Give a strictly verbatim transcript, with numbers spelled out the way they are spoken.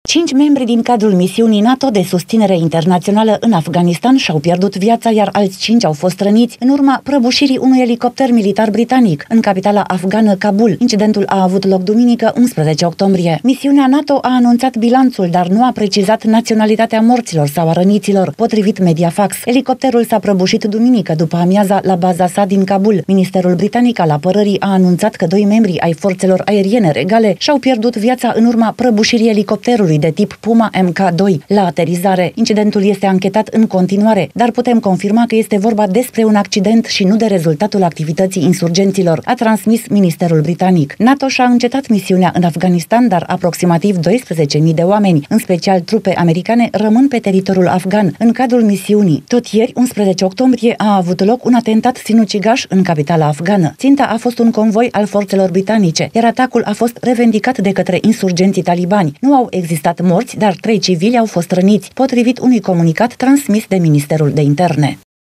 Cinci membri din cadrul misiunii NATO de susținere internațională în Afganistan și-au pierdut viața, iar alți cinci au fost răniți în urma prăbușirii unui elicopter militar britanic în capitala afgană Kabul. Incidentul a avut loc duminică, unsprezece octombrie. Misiunea NATO a anunțat bilanțul, dar nu a precizat naționalitatea morților sau a răniților, potrivit Mediafax. Elicopterul s-a prăbușit duminică după amiaza la baza sa din Kabul. Ministerul britanic al apărării a anunțat că doi membri ai forțelor aeriene regale și-au pierdut viața în urma prăbușirii elicopterului de tip Puma M K doi la aterizare. Incidentul este anchetat în continuare, dar putem confirma că este vorba despre un accident și nu de rezultatul activității insurgenților, a transmis Ministerul britanic. NATO și-a încetat misiunea în Afganistan, dar aproximativ doisprezece mii de oameni, în special trupe americane, rămân pe teritoriul afgan în cadrul misiunii. Tot ieri, unsprezece octombrie, a avut loc un atentat sinucigaș în capitala afgană. Ținta a fost un convoi al forțelor britanice, iar atacul a fost revendicat de către insurgenții talibani. Nu au existat morți, dar trei civili au fost răniți, potrivit unui comunicat transmis de Ministerul de Interne.